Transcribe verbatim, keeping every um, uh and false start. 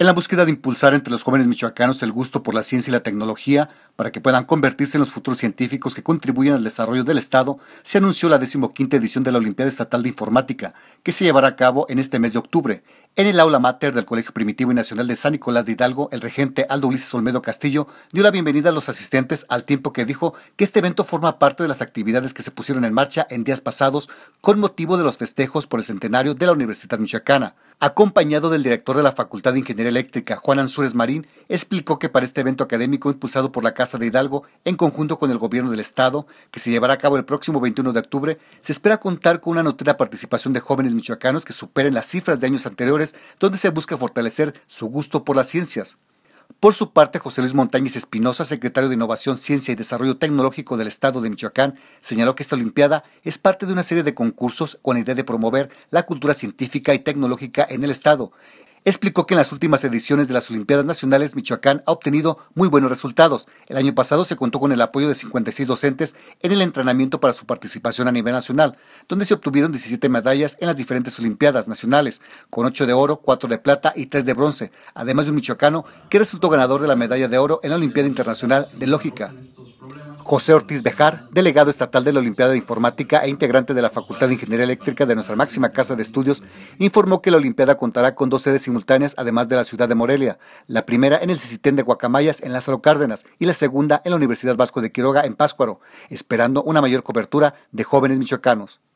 En la búsqueda de impulsar entre los jóvenes michoacanos el gusto por la ciencia y la tecnología para que puedan convertirse en los futuros científicos que contribuyan al desarrollo del Estado, se anunció la decimoquinta edición de la Olimpiada Estatal de Informática, que se llevará a cabo en este mes de octubre. En el aula máter del Colegio Primitivo y Nacional de San Nicolás de Hidalgo, el regente Aldo Ulises Olmedo Castillo dio la bienvenida a los asistentes, al tiempo que dijo que este evento forma parte de las actividades que se pusieron en marcha en días pasados con motivo de los festejos por el centenario de la Universidad Michoacana. Acompañado del director de la Facultad de Ingeniería Eléctrica, Juan Ansúrez Marín, explicó que para este evento académico impulsado por la Casa de Hidalgo, en conjunto con el gobierno del Estado, que se llevará a cabo el próximo veintiuno de octubre, se espera contar con una notable participación de jóvenes michoacanos que superen las cifras de años anteriores, donde se busca fortalecer su gusto por las ciencias. Por su parte, José Luis Montañez Espinosa, secretario de Innovación, Ciencia y Desarrollo Tecnológico del Estado de Michoacán, señaló que esta Olimpiada es parte de una serie de concursos con la idea de promover la cultura científica y tecnológica en el Estado. Explicó que en las últimas ediciones de las Olimpiadas Nacionales, Michoacán ha obtenido muy buenos resultados. El año pasado se contó con el apoyo de cincuenta y seis docentes en el entrenamiento para su participación a nivel nacional, donde se obtuvieron diecisiete medallas en las diferentes Olimpiadas Nacionales, con ocho de oro, cuatro de plata y tres de bronce, además de un michoacano que resultó ganador de la medalla de oro en la Olimpiada Internacional de Lógica. José Ortiz Bejar, delegado estatal de la Olimpiada de Informática e integrante de la Facultad de Ingeniería Eléctrica de nuestra máxima casa de estudios, informó que la Olimpiada contará con dos sedes simultáneas, además de la ciudad de Morelia, la primera en el Cicitén de Guacamayas en Lázaro Cárdenas y la segunda en la Universidad Vasco de Quiroga en Pátzcuaro, esperando una mayor cobertura de jóvenes michoacanos.